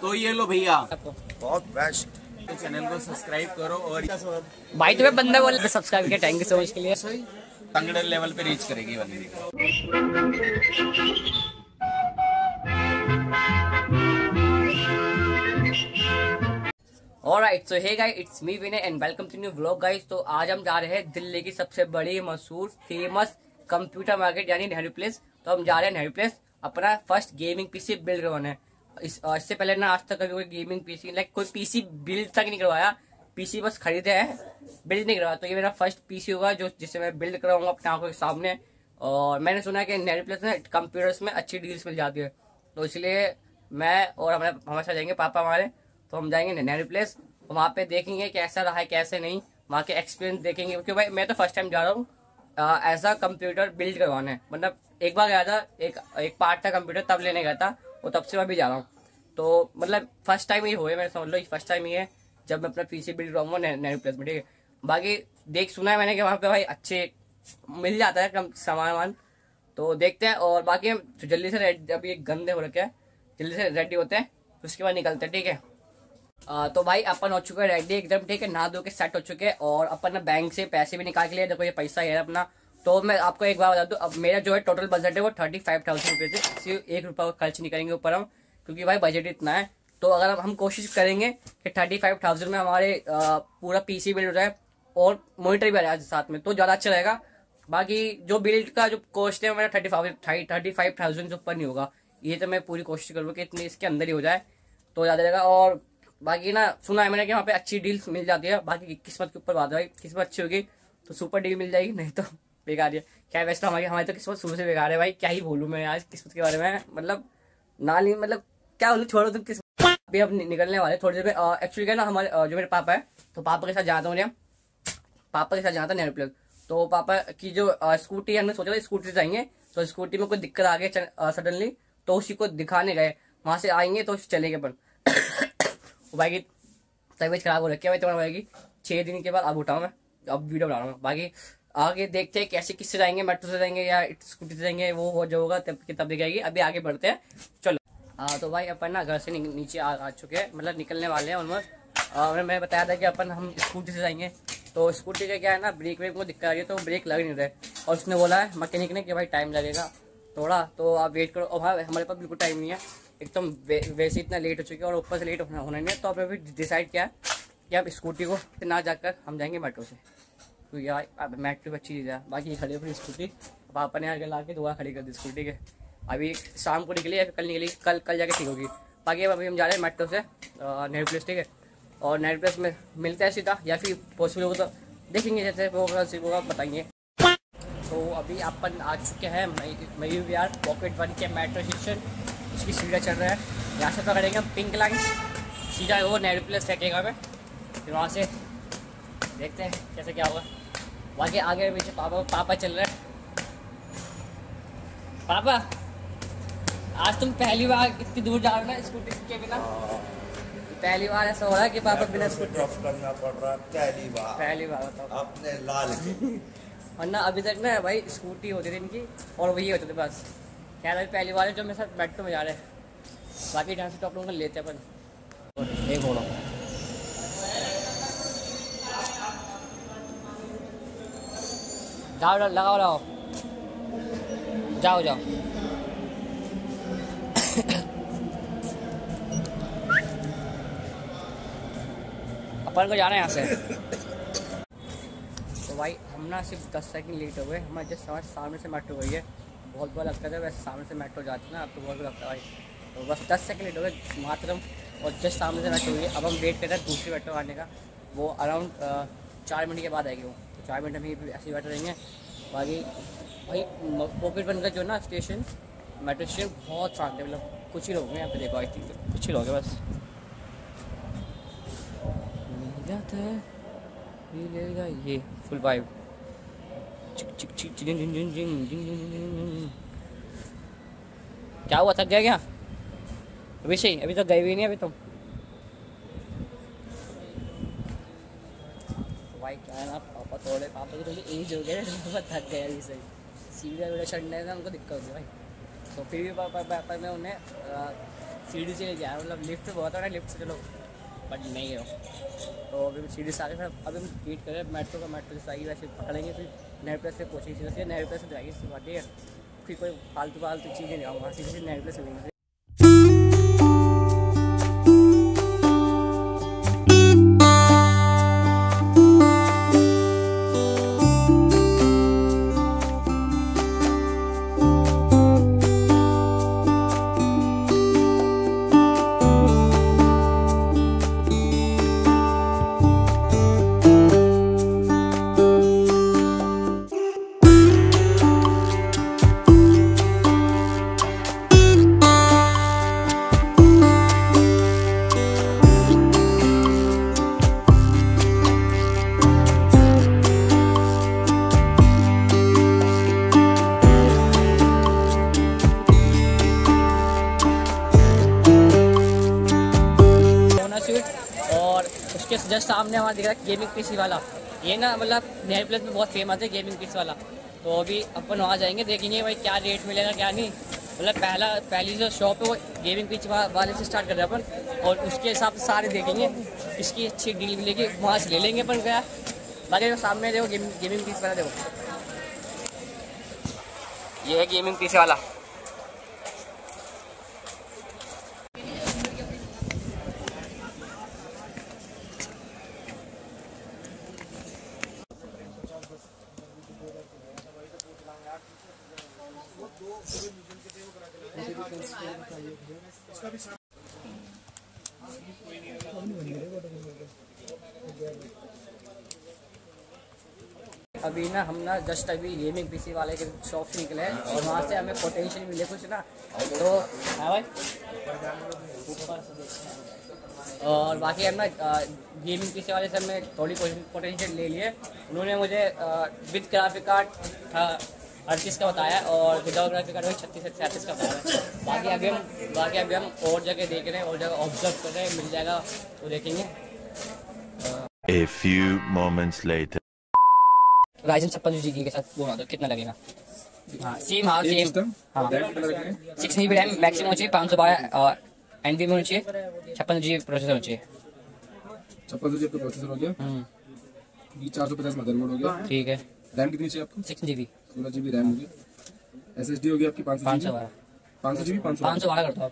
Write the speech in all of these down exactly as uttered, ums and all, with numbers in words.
तो ये लो भैया, बहुत बेस्ट। चैनल को सब्सक्राइब करो और भाई तुम्हें बंदा बोल सब्सक्राइब किया, थैंक यू सो मच के लिए। तंगड़े लेवल पे रीच करेगी बंदी। Alright, so hey guys, it's me Vinay and welcome to new vlog guys. तो आज हम जा रहे हैं दिल्ली की सबसे बड़ी मशहूर फेमस कंप्यूटर मार्केट यानी नेहरू प्लेस। तो हम जा रहे हैं नेहरू प्लेस अपना फर्स्ट गेमिंग पीसी बिल्ड करवाने। इस इससे पहले ना आज तक कभी कोई गेमिंग पीसी लाइक कोई पीसी बिल्ड तक नहीं करवाया, पीसी बस खरीदे हैं, बिल्ड नहीं करवाया। तो ये मेरा फर्स्ट पीसी होगा जो जिससे मैं बिल्ड कराऊंगा अपने आंखों के सामने। और मैंने सुना है कि नेहरू प्लेस में कंप्यूटर्स में अच्छी डील्स मिल जाती है, तो इसलिए मैं और हमारे हमारे साथ जाएंगे पापा हमारे। तो हम जाएंगे नेहरू प्लेस, वहाँ पे देखेंगे कैसा रहा है कैसे नहीं, वहाँ के एक्सपीरियंस देखेंगे। क्योंकि भाई मैं तो फर्स्ट टाइम जा रहा हूँ ऐसा कंप्यूटर बिल्ड करवाने। मतलब एक बार गया था, एक एक पार्ट था कंप्यूटर तब लेने गया था, और तब से मैं भी जा रहा हूँ। तो मतलब फर्स्ट टाइम ही हुए, मैं समझ लो फर्स्ट टाइम ही है जब मैं अपना पीसी बिल्ड कराऊंगा नेहरू प्लेस में, ठीक है। बाकी देख सुना है मैंने कि वहाँ पे भाई अच्छे मिल जाता है कम सामान वामान, तो देखते हैं। और बाकी हम तो जल्दी से रेडी, अभी एक गंदे हो रखे हैं, जल्दी से रेडी होते हैं, उसके बाद निकलते हैं, ठीक है। आ, तो भाई अपन हो चुके हैं रेडी एकदम, ठीक है, नहा धो के सेट हो चुके हैं। और अपन ने बैंक से पैसे भी निकाल के लिए, देखो ये पैसा है अपना। तो मैं आपको एक बार बता दूं, अब मेरा जो है टोटल बजट है वो थर्टी फाइव थाउजेंड रुपये से सिर्फ एक रुपया खर्च नहीं करेंगे ऊपर हम, क्योंकि भाई बजट इतना है। तो अगर हम कोशिश करेंगे कि थर्टी फाइव थाउजेंड में हमारे आ, पूरा पीसी बिल्ड हो जाए और मॉनिटर भी आ जाए साथ में, तो ज़्यादा अच्छा रहेगा। बाकी जो बिल्ड का जो कॉस्ट है मेरा thirty five thirty five thousand से ऊपर नहीं होगा, ये तो मैं पूरी कोशिश करूँगा कि इतने इसके अंदर ही हो जाए तो ज़्यादा रहेगा। और बाकी ना सुना है मैंने कि वहाँ पे अच्छी डील्स मिल जाती है, बाकी किस्मत के ऊपर बात है भाई, किस्मत अच्छी होगी तो सुपर डील मिल जाएगी, नहीं तो बेकार है। क्या वैसे तो हमारी हमारी तो किस्मत शुरू से बेकार है भाई, क्या ही बोलूँ मैं आज किस्मत के बारे में। मतलब ना नहीं मतलब क्या बोलूँ, छोड़ो तुम किस्मत। अभी अब निकलने वाले थोड़ी देर में। एक्चुअली क्या ना हमारे जो मेरे पापा है, तो पापा के साथ जाता हूँ, पापा के साथ जाता नेहरू प्लेस। तो पापा की जो स्कूटी है, हमने सोचा था स्कूटी से जाएंगे, तो स्कूटी में कोई दिक्कत आ गई सडनली, तो उसी को दिखाने गए, वहां से आएंगे तो चलेंगे अपन। भाई की तबीयत खराब हो रखी है भाई, तुम्हारा भाई की छह दिन के बाद अब उठाऊँ मैं, अब वीडियो बना रहा हूँ। बाकी आगे देखते हैं कैसे, किससे जाएंगे, मेट्रो से जाएंगे या स्कूटी से जाएंगे, वो हो जो होगा तब तब दिखाएगी। अभी आगे बढ़ते हैं, चलो। हाँ तो भाई अपन ना घर से नीचे आ, आ चुके हैं, मतलब निकलने वाले हैं ऑलमोस्ट। और मैं बताया था कि अपन हम स्कूटी से जाएंगे, तो स्कूटी का क्या है ना, ब्रेक व्रेक में दिक्कत आ रही है, तो ब्रेक लग नहीं रहे। और उसने बोला है मैकेनिक ने कि भाई टाइम लगेगा थोड़ा, तो आप वेट करो। और हाँ हमारे पास बिल्कुल टाइम नहीं है, एकदम वे, वैसे इतना लेट हो चुके हैं और ऊपर से लेट होना होना नहीं है। तो अब अभी डिसाइड किया कि अब स्कूटी को ना जाकर हम जाएंगे मेट्रो से, तो यार अब मेट्रो अच्छी चीज़ है। बाकी ये खड़ी अपनी स्कूटी पापा ने आगे ला के दोबारा खड़ी कर दी स्कूटी के, अभी शाम को निकली या फिर कल निकली, कल कल जाके ठीक होगी। बाकी अब अभी हम जा रहे हैं मेट्रो से नेहरू प्लेस, ठीक है। और नेहरू प्लेस में मिलता है सीधा, या फिर पॉसिबल होगा तो देखेंगे, जैसे होगा होगा बताएंगे। तो अभी अपन आ चुके हैं मयूर विहार पॉकेट वन के मेट्रो स्टेशन, उसकी सीढ़ियाँ चल रहा है। यहाँ से पकड़ेंगे हम पिंक लाइन, सीधा वो नेहरू प्लेस फेंकेगा हमें, फिर वहाँ से देखते हैं कैसे क्या होगा। बाकी आगे पीछे पापा पापा चल रहे हैं। पापा आज तुम पहली बार इतनी दूर जा रहे हो ना स्कूटी के बिना, पहली बार ऐसा हो रहा है कि पापा बिना स्कूटी करना पड़ रहा है, पहली बार पहली बार बताओ अपने लाल की। वरना अभी तक ना भाई स्कूटी होती थी इनकी और वही होते थे बस। खैर अभी पहली बार है जो मेरे साथ मेट्रो में जा रहे हैं। बाकी ढंग से टॉप लोग लेते हैं अपन। एक बोलो जाओ लगाओ लगाओ जाओ जाओ। अपन को जाना है यहाँ से। तो भाई हम ना सिर्फ दस सेकंड लेट हो गए, हमारे जस्ट हमारे सामने से मेट्रो गई है। बहुत बुरा लगता था वैसे सामने से मेट्रो जाती ना, अब तो बहुत बुरा लगता है भाई। तो बस दस सेकंड लेट हो गए मात्रम, और जस्ट सामने से मेट्रो गई। अब हम वेट कर रहे हैं दूसरी मेट्रो आने का, वो अराउंड चार मिनट के बाद आएगी वो, तो चार मिनट में ऐसे ही बैठे रहेंगे। बाकी भाई पॉकेट वन का जो ना स्टेशन मेट्रो स्टेशन बहुत शांत है, मतलब कुछ ही लोग हैं यहाँ पे, देखो आई थिंक कुछ ही लोग हैं बस। जाता है ये लेगा ये फुल वाइब। क्या हुआ, थक गया क्या? अभी सही, अभी तो गए भी नहीं अभी तो। भाई क्या है ना, पापा थोड़े पापा की थोड़ी एज हो गया है, पापा थक गया अभी सही, सीढ़ियाँ वीडियो चढ़ने का उनको दिक्कत होगी भाई। तो फिर भी पापा पापा मैं उन्हें सीढ़ी से ले जाए, मतलब लिफ्ट बहुत है ना, लिफ्ट से चलो बट नहीं है। तो अभी सीढ़ी से आगे अभी हम वेट करें मेट्रो का, मेट्रो से आगे वैसे पकड़ेंगे, फिर नेहरू प्लेस से पहुँचेंगे, सीधे नेहरू प्लेस से जाएगी इसके बाद, ठीक है। फिर कोई फालतू फालतू चीज़ें नहीं आऊँगा, सीधे सीधे नेहरू प्लेस से। और उसके जस्ट सामने हमारा दिख रहा है गेमिंग पीसी वाला। ये ना मतलब नेहरू प्लेस में बहुत फेमस है गेमिंग पीसी वाला। तो अभी अपन वहाँ जाएंगे, देखेंगे भाई क्या रेट मिलेगा क्या नहीं। मतलब पहला पहली जो शॉप है वो गेमिंग पीसी वाले से स्टार्ट कर रहे हैं अपन, और उसके हिसाब से सारे देखेंगे इसकी अच्छी डील मिलेगी, वहाँ से ले लेंगे अपन क्या। बाकी जो सामने देखो गेमिंग गेमिंग पीसी वाला, देखो ये है गेमिंग पीसी वाला। अभी ना हम ना जस्ट अभी गेमिंग पीसी वाले के शॉप से निकले हैं, और वहाँ से हमें पोटेंशियल मिले कुछ ना, तो हाँ भाई। और बाकी हम ना गेमिंग पीसी वाले से हमने थोड़ी पोटेंशियल ले लिए। उन्होंने मुझे विद ग्राफिक कार्ड अड़तीस का बताया, और विदाउट ग्राफिक कार्ड छत्तीस से सैंतीस का बताया। बाकी अभी हम बाकी अभी हम और जगह देख रहे हैं, और जगह ऑब्जर्व कर रहे हैं, मिल जाएगा तो देखेंगे। A few moments later. Ryzen छप्पन जी के साथ वो तो कितना लगेगा? हाँ सेम, हाँ सेम, हाँ six G B RAM maximum होनी चाहिए, पाँच सौ बारह एन बी में होनी चाहिए, छप्पन जी प्रोसेसर होनी चाहिए। छप्पन सौ जी का प्रोसेसर हो गया, ये चार सौ पचास मदरबोर्ड हो गया, ठीक है। रैम कितनी चाहिए आपको? सिक्स जी बी सोलह जी बी रैम होगी। एस एस डी होगी आपकी पाँच सौ बारह पाँच सौ जी बी पाँच सौ बारह कर दो आप।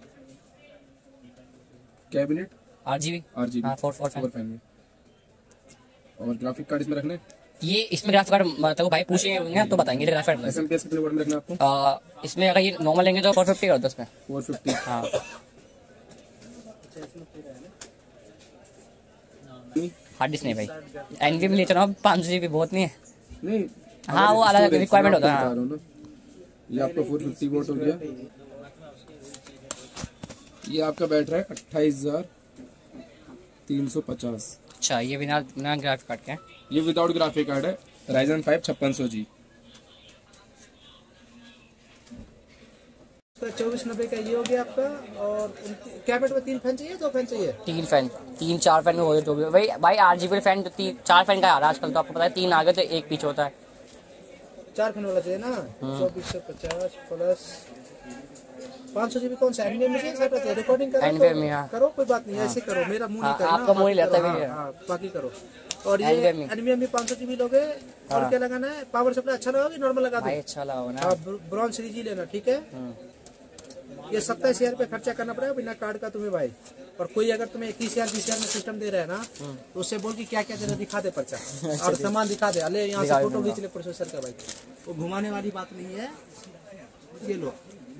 कैबिनेट आठ जी बी आठ G B four four fan में। और ग्राफिक कार्ड इसमें रखने, ये इसमें ग्राफिक कार्ड मतलब भाई पूछेंगे तो बताएंगे ग्राफिक कार्ड। एसएमपीएस कितने वोल्ट में रखना आपको? इसमें अगर ये नॉर्मल लेंगे तो फोर फिफ्टी कर दो इसमें। फोर फिफ्टी हाँ हार्ड डिस्क नहीं भाई, एनवी में ले चलो पाँच सौ जी बी बहुत नहीं है। नहीं हाँ वो अलग रिक्वायरमेंट होता है। हाँ। ये आपका फोर फिफ्टी वोल्ट हो गया। ये आपका बैठ रहा है अट्ठाईस हजार तीन सौ पचास। अच्छा ये बिना बिना ग्राफिक कार्ड के? ये विदाउट ग्राफिक कार्ड है, राइजन फाइव छप्पन सौ जी। चौबीस नब्बे का ये हो गया आपका। और कैबिनेट में तीन फैन चाहिए, दो फैन चाहिए? तीन फैन, तीन चार फैन हो गए जो भी भाई। भाई आठ जी बी फैन तो तीन चार फैन का आ रहा है आजकल, तो आपको पता है तीन आगे तो एक पीछे होता है। चार फैन वाला चाहिए ना? चौबीस सौ पचास प्लस पाँच सौ जी बी कौन सा एनवीएम में रिकॉर्डिंग करो, करो कोई बात नहीं, ऐसे करो, मेरा मुंह नहीं करना, आपका मुंह नहीं लगता भी। बाकी करो। और ये एनवीएम में पाँच सौ जी बी लोगे, और क्या लगाना है? पावर सप्लाई अच्छा लगाओगे नॉर्मल लगा दो? अच्छा लगाओ ना, ब्रॉन्ज सीरीज ही लेना, ठीक है। ये सत्ताईस हजार रुपये खर्चा करना पड़ेगा बिना कार्ड का तुम्हें भाई। और कोई अगर तुम्हें इक्कीस हजार बीस हजार में सिस्टम दे रहा है ना, तो उससे बोल कि क्या क्या दे रहा दिखा दे पर्चा और सामान दिखा दे, अले यहाँ से फोटो खींच ले प्रोसेसर का भाई। वो घुमाने वाली बात नहीं है। ये लो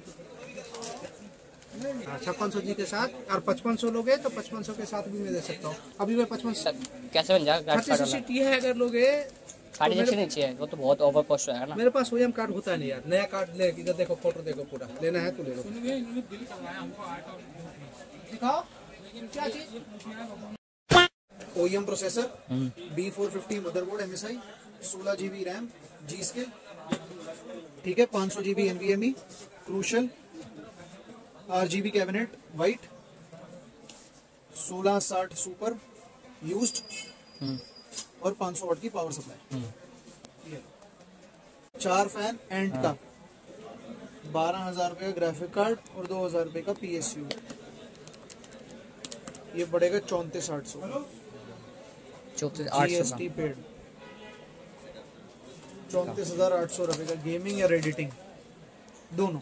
छप्पन सौ जी के साथ, और पचपन सौ लोगे तो पचपन सौ के साथ भी मैं दे सकता हूँ। अभी मैं पचपन कैसे बन जाएगा? है अगर लोगे साढ़े छह नहीं चाहिए, वो तो बहुत ओवर कॉस्ट है ना। मेरे पास ओएम कार्ड होता है नहीं यार, नया कार्ड ले, इधर देखो फोटो देखो, पूरा लेना है तो ले लो। दिखाओ क्या चीज? OEM processor, B four fifty motherboard, MSI, सोलह जीबी रैम, जी स्किल, ठीक है, पाँच सौ GB NVMe, Crucial, RGB cabinet white, सोलह साठ सुपर यूज्ड, और पाँच सौ वाट की पावर सप्लाई, चार फैन एंड का, बारह हजार रुपये का ग्राफिक कार्ड और दो हजार रुपये का पीएसयू। ये पड़ेगा चौंतीस आठ सौ चौंतीस आठ सौ जीएसटी पेड। चौंतीस हजार आठ सौ रुपये का गेमिंग या एडिटिंग दोनों।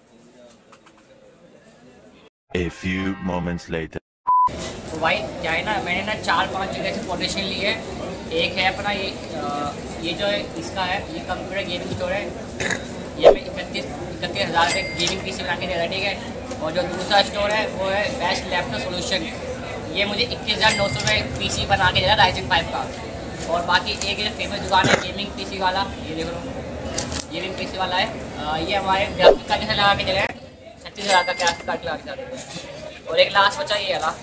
A few moments later. तो भाई क्या है ना, मैंने ना चार पांच जगह से कोटेशन ली है। एक है अपना ये आ, ये जो है इसका है, ये कंप्यूटर गेमिंग स्टोर है। ये मैं इकतीस इकतीस हज़ार रुपये गेमिंग पीसी बना के दे रहा है, ठीक है। और जो दूसरा स्टोर है वो है बेस्ट लैपटॉप सोल्यूशन। ये मुझे इक्कीस हज़ार नौ सौ रुपये पी पी बना के दे रहा है राइजन फाइव का। और बाकी एक ये फेमस दुकान है गेमिंग पीसी वाला, ये देख लो गेमिंग पीसी वाला है। आ, ये हमारे ग्राफिक कार्ड जैसे लगा के दे रहे हैं, छत्तीस हज़ार का ग्राफिक कार्ड लगा के दे रहे हैं। और एक लास्ट बचा ये वाला,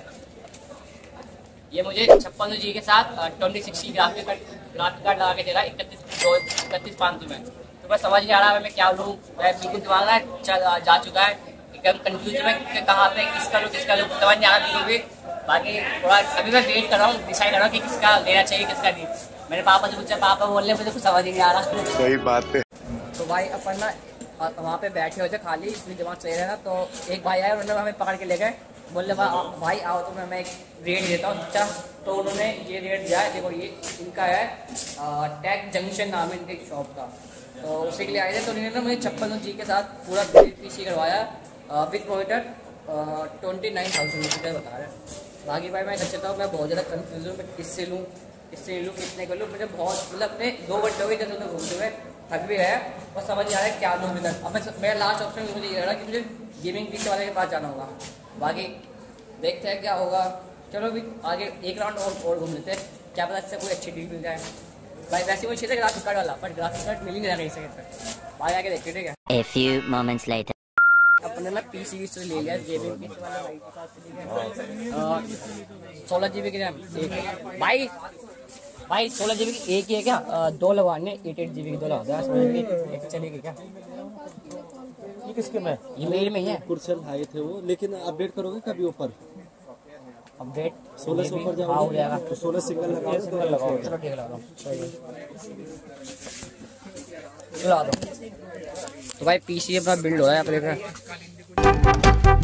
ये मुझे छप्पन सौ जी के साथ twenty sixty graphic card graphic card लगा के दे रहा है इकतीस दो इकतीस पाँच सौ में। तो मैं समझ नहीं आ रहा है मैं क्या लूँ। मैं बिल्कुल दिमाग जा चुका है, एकदम कंफ्यूज में कहाँ पे किसका लूँ किसका लूँ समझ नहीं आ रहा बिल्कुल भी। बाकी थोड़ा अभी मैं वेट कर रहा हूँ, डिसाइड कर रहा हूँ कि किसका लेना चाहिए किसका नहीं। मेरे पापा से पूछा, पापा बोल रहे मुझे कुछ समझ ही नहीं आ रहा। सही बात है। तो भाई अपन ना वहाँ पे बैठे हुए थे खाली, इसलिए दिमाग सही रहा ना। तो एक भाई आए, उन्होंने हमें पकड़ के ले गए, बोले भाई आओ तो मैं मैं एक रेट देता हूँ अच्छा। तो उन्होंने ये रेट दिया है, देखो ये इनका है टेक जंक्शन नाम है इनके शॉप का। तो उसी के लिए आए थे। तो उन्होंने ना मुझे छप्पन सौ जी के साथ पूरा पीसी करवाया with monitor twenty nine thousand रुपये बता रहे हैं। बाकी भाई मैं सच हूँ, मैं बहुत ज़्यादा कन्फ्यूज हूँ, मैं किससे लूँ किससे लूँ कितने कर लूँ। मुझे बहुत मतलब अपने दो घंटे हो गए जब तक घूमते हुए, थक भी है और समझ नहीं आ रहा है क्या लूँ इधर। अब मैं मेरा लास्ट ऑप्शन मुझे ये रहा कि मुझे गेमिंग पीसी वाले के पास जाना होगा। बाकी देखते हैं क्या होगा। चलो अभी आगे एक राउंड और और घूम लेते हैं, क्या पता इससे कोई अच्छी डील मिल जाए। भाई वैसे वो चाहिए ग्राफिक कार्ड वाला, पर ग्राफिक कार्ड मिल ही नहीं रहा कहीं से। भाई आगे देखते ठीक है। A few moments later. अपने ना पी सी से ले लिया गेमिंग पीसी वाला भाई के पास से सोलह जी बी की रैम एक भाई भाई सोलह जी बी की एक ही है क्या? आ, दो लगवाने एट एट जी बी की दो लगा दो चलेगी क्या? ये किसके में? ये मेरे में ही है। कुर्सल हाई थे वो, लेकिन अपडेट करोगे कभी ऊपर? अपडेट सोलह से ऊपर हाँ हो जाएगा। तो सोलह सिंगल लगाओ, सिंगल लगाओ, चलो ठीक लगा दो लगा दो। तो भाई पीसी अपना बिल्ड हो रहा है अपने पे।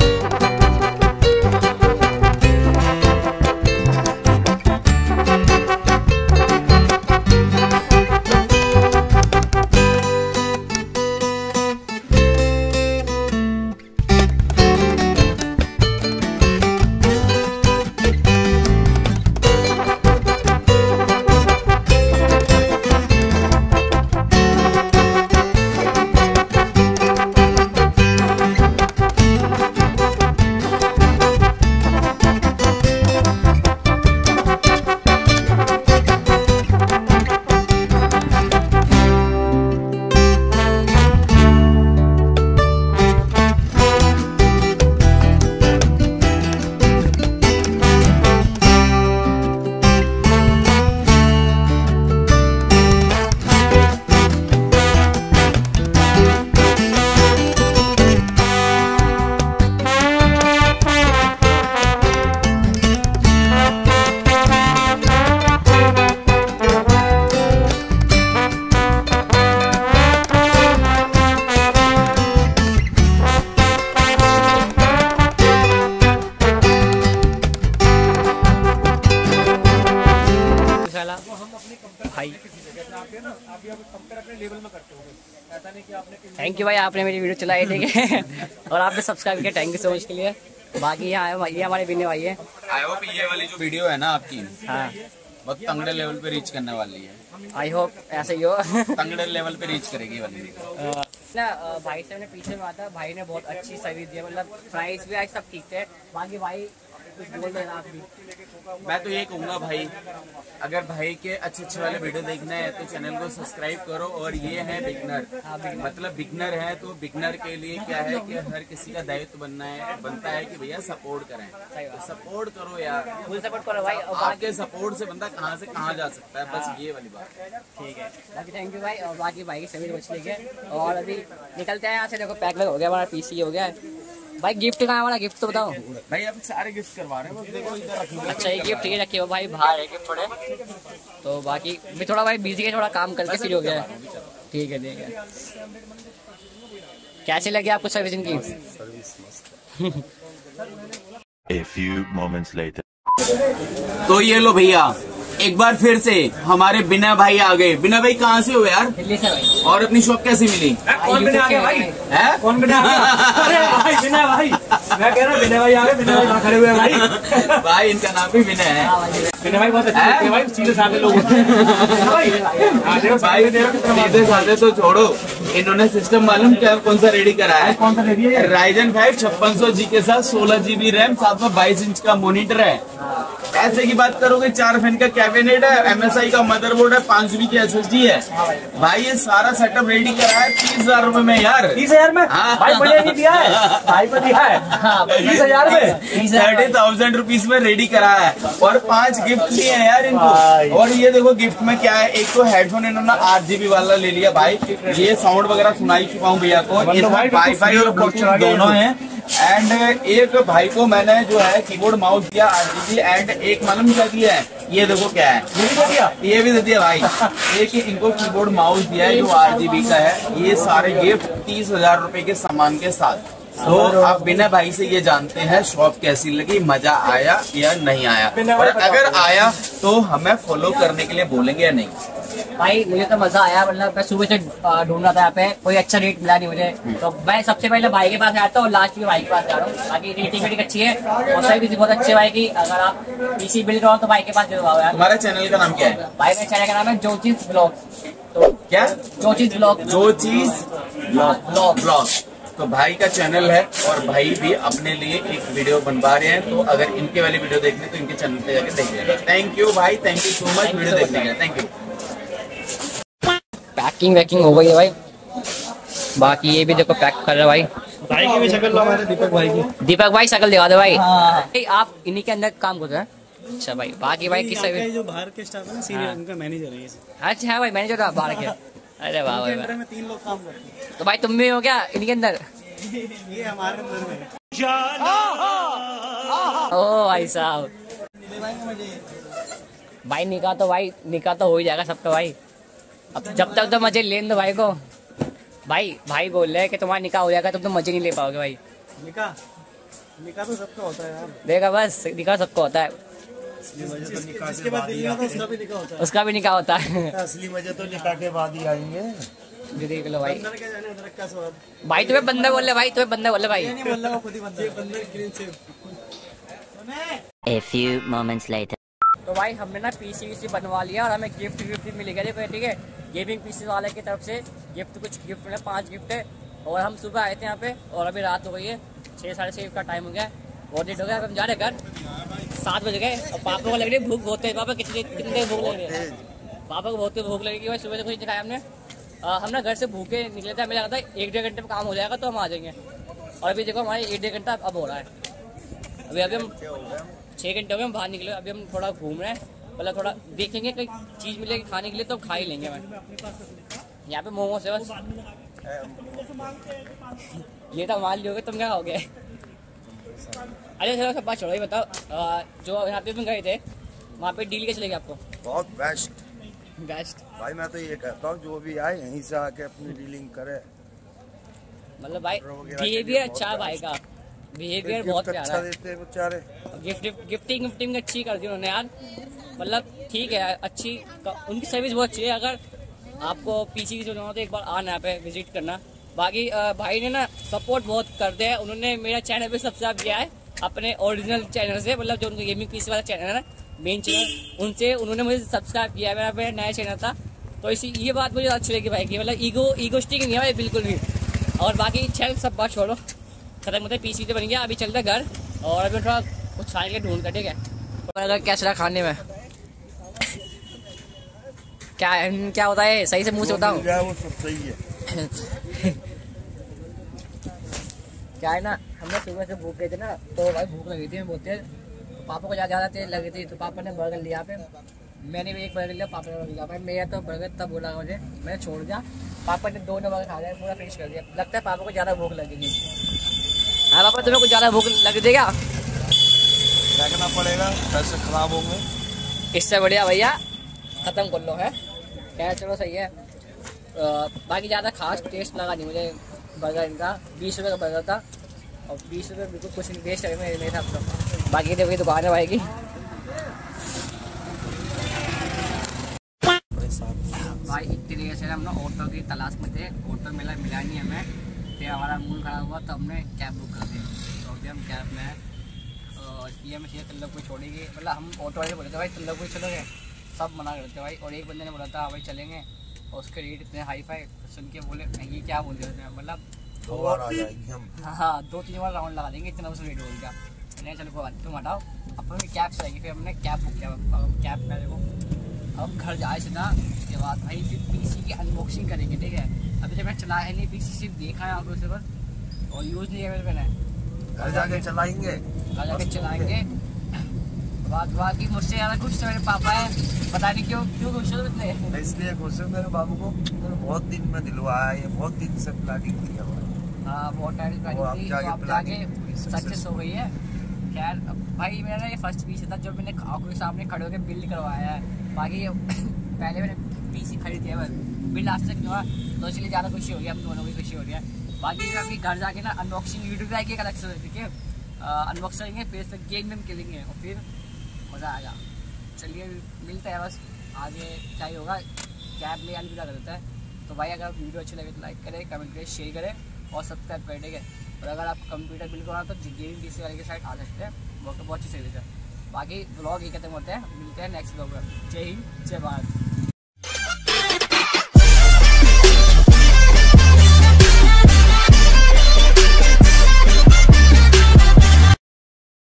भाई थैंक यू भाई, आपने मेरी वीडियो चलाई ठीक है और आपने सब्सक्राइब किया, थैंक यू सो मच के लिए। बाकी यहाँ ये हमारे बिने भाई है। आई होप ये वाली जो वीडियो है ना आपकी, हाँ बहुत तंगड़े लेवल पे रीच करने वाली है। आई होप ऐसे ही हो तंगड़े लेवल पे रीच करेगी वाली वीडियो। ना भाई से मैंने पीछे में आता, भाई ने बहुत अच्छी सर्विस दी, मतलब प्राइस भी आज सब ठीक थे। बाकी भाई कुछ बोल रहे हैं आप भी। मैं तो ये कहूँगा भाई, अगर भाई के अच्छे अच्छे वाले वीडियो देखना है तो चैनल को सब्सक्राइब करो। और ये है बिगनर, मतलब बिगनर है तो बिगनर के लिए क्या है कि हर किसी का दायित्व बनना है बनता है कि भैया सपोर्ट करें, तो सपोर्ट करो यार, फुल सपोर्ट करो भाई। और आपके सपोर्ट से बंदा कहाँ से कहाँ जा सकता है, बस ये वाली बात है। ठीक है, बाकी थैंक यू भाई। और बाकी भाई की सभी बच लेंगे और अभी निकलते हैं यहाँ से। देखो पैक हो गया हमारा, पीसी हो गया है भाई। गिफ्ट कहाँ है हमारा, गिफ्ट तो बताओ भाई। अब सारे गिफ्ट करवा रहे हैं, बस देखो इधर रखिए। अच्छा ये गिफ्ट ये रखिए भाई, बाहर है गिफ्ट थोड़े। तो बाकी मैं थोड़ा भाई बिजी है, थोड़ा काम करके फ्री हो गया है। ठीक है ठीक है। कैसी लगी आपको सर्विसिंग की? A few moments later. तो ये लो भैया, एक बार फिर से हमारे बिना भाई आ गए। बिना भाई कहाँ से हो यार? दिल्ली से भाई। और अपनी शॉप कैसी मिली? कौन बिना आ गया भाई? है? कौन बिना आ गया? अरे भाई बिना भाई, मैं कह रहा हूँ बिना भाई आ गए। बिना भाई कहाँ खड़े हुए हैं भाई? भाई इनका नाम भी बिना है। बिना भाई बहुत अच्छे लगते हैं भाई, सीधे साधे लोग होते हैं भाई। हाँ, देखो भाई सीधे साधे तो छोड़ो, इन्होंने सिस्टम मालूम क्या कौन सा रेडी करा है? कौन सा ले दिया? राइजन फाइव छप्पन सौ जी के साथ सोलह जीबी रैम, साथ में बाईस इंच का मॉनिटर है। ऐसे की बात करोगे, चार फैन का कैबिनेट है, एमएसआई का मदरबोर्ड है, पांच जीबी की एसएसडी है। भाई ये सारा सेटअप रेडी करा है तीस हजार रूपए में यार। तीस हजार में हाँ। भाई बढ़िया नहीं दिया है भाई, पर दिया है तीस हजार में, थर्टी थाउजेंड रुपीज में रेडी करा है और पांच गिफ्ट दिए हैं यार इनको। और ये देखो गिफ्ट में क्या है, एक तो हेडफोन इन्होंने आठ जीबी वाला ले लिया भाई, ये साउंड वगैरह सुनाई चुका हूँ भैया को, वाईफाई और ब्लूटूथ दोनों हैं। एंड एक भाई को मैंने जो है कीबोर्ड माउस दिया आठ जीबी, एंड एक मालूम क्या दिया है, ये देखो क्या है, ये भी दिया, ये भी दे दिया भाई। एक इनको कीबोर्ड माउस दिया है जो आठ जीबी का है। ये सारे गिफ्ट तीस हजार रूपए के सामान के साथ। तो आप बिना भाई से ये जानते हैं शॉप कैसी लगी, मजा आया या नहीं आया, और अगर आया तो हमें फॉलो करने के लिए बोलेंगे या नहीं? भाई मुझे तो मजा आया, मतलब मैं सुबह से ढूंढ रहा था यहाँ पे, कोई अच्छा रेट मिला नहीं मुझे, तो मैं सबसे पहले भाई के पास आया था और लास्ट में भाई के पास जा रहा हूँ। बाकी रेटिंग वेटिंग अच्छी है और सर्विस भी बहुत अच्छी है भाई की। अगर आप पीसी बिल्ड करो तो भाई के पास जरूर आओ यार। तुम्हारे चैनल का नाम क्या है? भाई मेरे चैनल का नाम है जो चीज ब्लॉग। तो क्या? जो चीज ब्लॉग। जो चीज ब्लॉग ब्लॉग तो भाई का चैनल है, और भाई भी अपने लिए एक वीडियो बनवा रहे हैं। तो अगर इनके वाली वीडियो देखनी तो इनके चैनल पे जाके देख लेना। थैंक यू भाई, thank you so much video देखने के लिए, थैंक यू। पैकिंग वैकिंग हो गई है भाई, बाकी ये भी देखो पैक कर रहे हैं भाई। भाई की भी शक्ल लो, हमारे दीपक भाई की। दीपक भाई शक्ल दिखा दो भाई। भाई आप इन्हीं के अंदर काम करते हैं? अच्छा भाई, बाकी भाई किस जो बाहर के स्टाफ है ना, सीनियर उनका मैनेजर है ये। अच्छा है भाई, मैनेजर आप बाहर के? अरे वाह भाई वाह। में तीन लोग काम करते हैं, तो भाई तुम भी हो क्या इनके अंदर? ये हमारे अंदर में। ओ भाई साहब, भाई निकाह तो भाई निकाह तो हो ही जाएगा सबका भाई। अब जब तक तो मजे लेने दो भाई को। भाई भाई बोल रहे हैं कि तुम्हारा निकाह हो जाएगा तब तो मजे नहीं ले पाओगे भाई। निकाह निकाह तो सबका होता है यार। देखा बस, निकाह सबको होता है, इसके बाद दिल्ली में तो उसका भी निकाह होता है। उसका भी निकाह होता है। असली मजे तो निकाह के बाद ही आएंगे। ये देख लो भाई। बंदर के जाने अदरक का स्वाद। भाई तुम्हें बंदर बोल रहे भाई, तुम्हें बंदर बोल रहे भाई। नहीं बोल रहा, वो खुद ही बंदर बंदर ग्रीन से। A few moments later. तो भाई हमने ना पीसी वीसी बनवा लिया और हमें गिफ्ट गिफ्ट मिल गया देखो, ठीक है। गेमिंग पीसी वाले की तरफ से गिफ्ट, कुछ गिफ्ट मिले, पांच गिफ्ट है। और हम सुबह आए थे यहाँ पे और अभी रात हो गई है, छः साढ़े छः का टाइम हो गया, बहुत लेट हो गया। अब हम जा रहे घर, सात बज गए और पापा को लग रही है भूख बहुत है। पापा कितनी कितनी देर भूख लग रही है? पापा को बहुत भूख लगेगी भाई, सुबह से कुछ नहीं खाया हमने। आ, हम ना घर से भूखे निकले थे, हमें लगा था एक डेढ़ घंटे में काम हो जाएगा तो हम आ जाएंगे। और अभी देखो हमारे एक डेढ़ घंटा अब हो रहा है। अभी अभी हम छः घंटे हो गए हम बाहर निकले, अभी हम थोड़ा घूम रहे हैं, मतलब थोड़ा देखेंगे कोई चीज़ मिलेगी खाने के लिए तो खा ही लेंगे। मैं यहाँ पे मोमोज है बस, ये तो मान लियोगे, तुम क्या खाओगे? अरे चलो सब बात छोड़ो, ये बताओ आ, जो यहाँ पे तुम गए थे वहाँ पे डील कैसे लगी आपको? बहुत बेस्ट बेस्ट भाई। मैं तो ये कहता हूँ जो भी आए यहीं से आके अपनी डीलिंग करे। मतलब भाई बिहेवियर अच्छा है भाई का, बिहेवियर बहुत प्यारा अच्छा है। देते हैं बेचारे। गिफ्ट गिफ्टिंग गिफ्टिंग अच्छी कर दी उन्होंने यार, मतलब ठीक है अच्छी, उनकी सर्विस बहुत अच्छी है। अगर आपको पीसी की जरूरत हो तो एक बार आना यहाँ पे विजिट करना। बाकी भाई ने ना सपोर्ट बहुत करते हैं, उन्होंने मेरा चैनल भी सब्सक्राइब किया है अपने ओरिजिनल चैनल से, मतलब जो उनका गेमिंग पीसी वाला चैनल है ना, मेन चैनल, उनसे उन्होंने मुझे सब्सक्राइब किया है। मेरा मेरा नया चैनल था तो इसी ये बात मुझे अच्छी लगी भाई की, मतलब ईगो ईगोस्टिक नहीं है भाई बिल्कुल भी। और बाकी चैनल सब बात छोड़ो, खत्म होता है, पीसी तो बन गया, अभी चलता है घर और अभी थोड़ा कुछ खाने के ढूंढ कर, ठीक है। अगर कैसा खाने में क्या क्या होता है सही से मुंह से बताओ? वो सब सही है। क्या है ना, हमने सुबह से भूख गए थे ना, तो भाई भूख लगी थी बहुत तेज, तो पापा को ज़्यादा तेज लगी थी तो पापा ने बर्गर लिया पे, मैंने भी एक बर्गर लिया, पापा ने बर्गर लिया भाई। मेरा तो बर्गर तब बोला मुझे, मैंने छोड़ दिया, पापा ने दोनों बर्गर खा लिया, पूरा फिनिश कर दिया। लगता है पापा को ज़्यादा भूख लगी थी। हाँ पापा तुम्हें कुछ ज़्यादा भूख लग थी क्या? देखना पड़ेगा, पैसे खराब होंगे। इससे बढ़िया भैया ख़त्म कर लो है क्या, चलो सही है। आ, बाकी ज़्यादा खास टेस्ट लगा नहीं मुझे, बर्गर इनका बीस रुपये का बर्गर था और बीस रुपये बिल्कुल कुछ नहीं वेस्ट है मेरे मेरे हिसाब से। बाकी देखो ये दुकान है भाई की। भाई इतनी तरीके से हम ना ऑटो की तलाश में थे, ऑटो मिला मिला नहीं हमें, फिर हमारा मूड खराब हुआ तो हमने कैब बुक कर दी। तो अभी हम कैब में और ये हमें चाहिए तल्लब कोई छोड़ेगी, मतलब हम ऑटो वाले बोले थे भाई तल्लब कोई चलोगे, सब मना करते भाई। और एक बंदे ने बोला था भाई चलेंगे और उसके रेट इतने हाई फाई सुन के बोले ये क्या बोल रहे थे, मतलब दो बार आ जाएगी हम। हाँ दो तीन बार राउंड लगा देंगे इतना उसमें रेट बोल गया। नहीं चलो कोई बात तुम हटाओ, अपन भी कैब चलाएगी। फिर हमने कैब बुक किया, कैब में देखो अब घर जाए सीधा उसके बाद भाई फिर पीसी की अनबॉक्सिंग करेंगे, ठीक है। अभी जब मैं चलाया है नहीं पीसी, सिर्फ देखा है आंखों से बस और यूज़ नहीं है मेरे मैंने। घर जाके चलाएंगे, घर जाके चलाएंगे। बात बात की मुझसे ज़्यादा कुछ तो मेरे पापा है, पता नहीं क्यों क्यों खुश हो इतने। मैं इसलिए खुश हूँ मेरे बाबू को, मैंने बहुत दिन में दिलवाया है, बहुत दिन से प्लानिंग की है। हाँ बहुत टाइम प्लानिंग थी, तो अब जाके सक्सेस हो गई है। खैर भाई मेरा ना ये फर्स्ट पीस था जो मैंने आंखों के सामने खड़े होकर बिल्ड करवाया है। बाकी पहले मैंने पीसी खरीदी है, बिल्ड आज तक हुआ तो इसलिए ज़्यादा खुशी हो गई, हम दोनों की खुशी हो रही है। बाकी अभी घर जाके ना अनबॉक्सिंग यूट्यूब पे आएगी एक अलग से, ठीक है। अनबॉक्स करेंगे फिर इस पर गेम वेम खेलेंगे और फिर मज़ा आएगा। चलिए मिलते हैं बस आगे, क्या ही होगा कैब में अलविदा कर देता है। तो भाई अगर वीडियो अच्छी लगे तो लाइक करें, कमेंट करें, शेयर करें और सब्सक्राइब करें, ठीक है। और अगर आप कंप्यूटर बिल्ड करना तो गेमिंग पीसी वाले के साइड आ सकते हैं, वो तो बहुत अच्छी सर्विस है। बाकी ब्लॉग ये खत्म होते हैं, मिलते हैं नेक्स्ट ब्लॉग में। जय हिंद जय भारत।